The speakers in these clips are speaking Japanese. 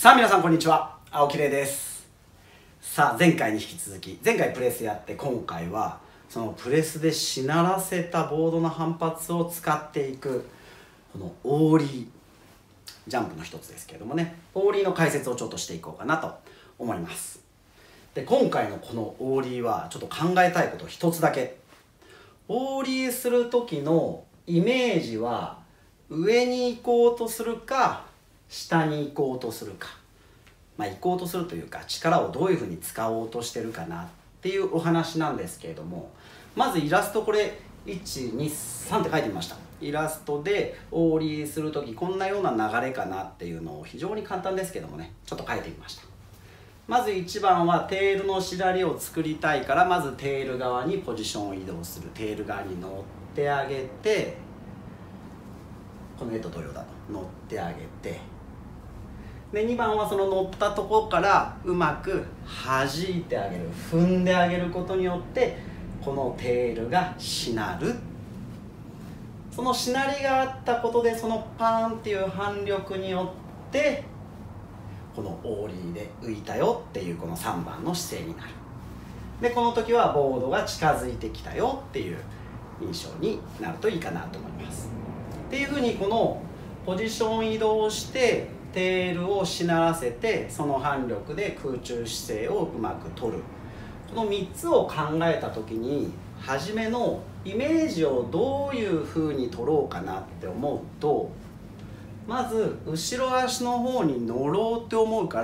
さあ皆さんこんにちは、青木玲です。さあ前回に引き続き、前回プレスやって今回はそのプレスでしならせたボードの反発を使っていくこのオーリージャンプの一つですけれどもね、オーリーの解説をちょっとしていこうかなと思います。で今回のこのオーリーはちょっと考えたいこと一つだけ。オーリーする時のイメージは上に行こうとするか下に行こうとするか、行こうとするというか力をどういうふうに使おうとしてるかなっていうお話なんですけれども、まずイラストこれ123って書いてみました。イラストでオーリーする時こんなような流れかなっていうのを非常に簡単ですけどもね、ちょっと書いてみました。まず1番はテールのしなりを作りたいから、まずテール側にポジションを移動する。テール側に乗ってあげて、この絵と同様だと乗ってあげて、で2番はその乗ったところからうまく弾いてあげる、踏んであげることによってこのテールがしなる。そのしなりがあったことでそのパーンっていう反力によってこのオーリーで浮いたよっていうこの3番の姿勢になる。でこの時はボードが近づいてきたよっていう印象になるといいかなと思います。っていうふうにこのポジション移動してテールをしならせて、その反力で空中姿勢をうまく取る。この3つを考えた時に初めのイメージをどういうふうに取ろうかなって思うと、まず後ろ足の方に乗ろうって思うから、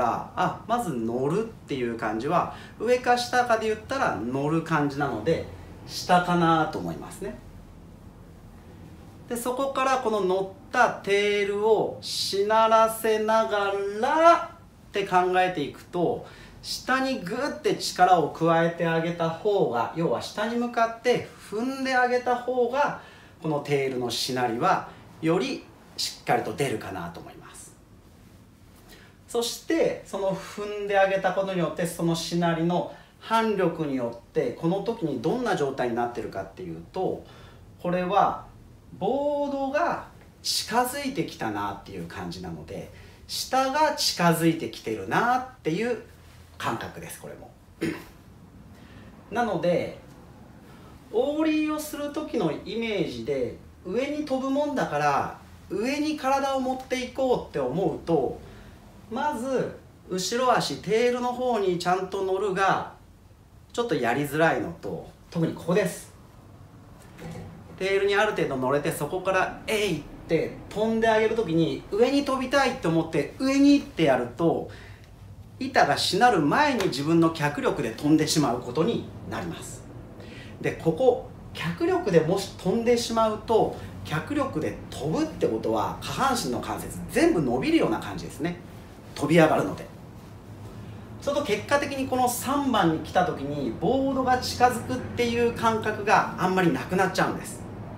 まず乗るっていう感じは上か下かで言ったら乗る感じなので下かなと思いますね。でそこからこの乗ったテールをしならせながらって考えていくと、下にグッて力を加えてあげた方が、要は下に向かって踏んであげた方がこのテールのしなりはよりしっかりと出るかなと思います。そしてその踏んであげたことによってそのしなりの反力によってこの時にどんな状態になってるかっていうと、これはボードが近づいてきたなっていう感じなので、下が近づいてきてるなっていう感覚です、これも。なのでオーリーをする時のイメージで上に飛ぶもんだから上に体を持っていこうって思うと、まず後ろ足テールの方にちゃんと乗るがちょっとやりづらいのと、特にここです。テールにある程度乗れてそこから「えい!」って飛んであげる時に上に飛びたいって思って上にってやると板がしなる前に自分の脚力で飛んでしまうことになります。でここ脚力でもし飛んでしまうと、脚力で飛ぶってことは下半身の関節全部伸びるような感じですね。飛び上がるので。そうすると結果的にこの3番に来た時にボードが近づくっていう感覚があんまりなくなっちゃうんです。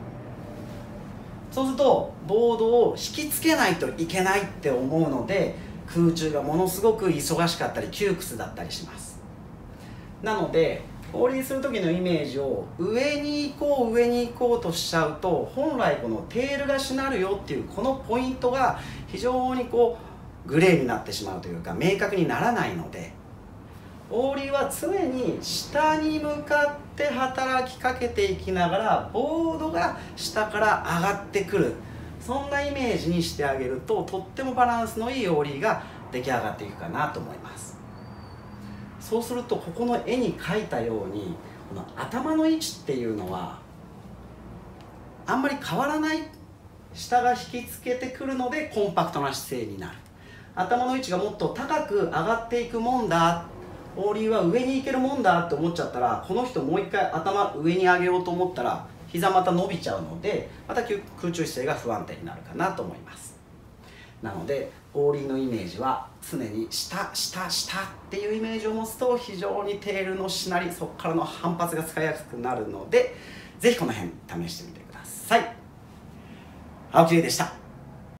そうするとボードを引きつけないといけないって思うので、空中がものすごく忙しかったり窮屈だったりします。なのでオーリーする時のイメージを上に行こう上に行こうとしちゃうと、本来このテールがしなるよっていうこのポイントが非常にグレーになってしまうというか明確にならないので、オーリーは常に下に向かって働きかけていきながらボードが下から上がってくる、そんなイメージにしてあげるととってもバランスのいいオーリーが出来上がっていくかなと思います。そうするとここの絵に描いたようにこの頭の位置っていうのはあんまり変わらない。下が引きつけてくるのでコンパクトな姿勢になる。頭の位置がもっと高く上がっていくもんだ、オーリーは上に行けるもんだって思っちゃったら、この人もう一回頭上に上げようと思ったら膝また伸びちゃうので、また空中姿勢が不安定になるかなと思います。なのでオーリーのイメージは常に下下下っていうイメージを持つと非常にテールのしなり、そこからの反発が使いやすくなるので、ぜひこの辺試してみてください。青木玲でした。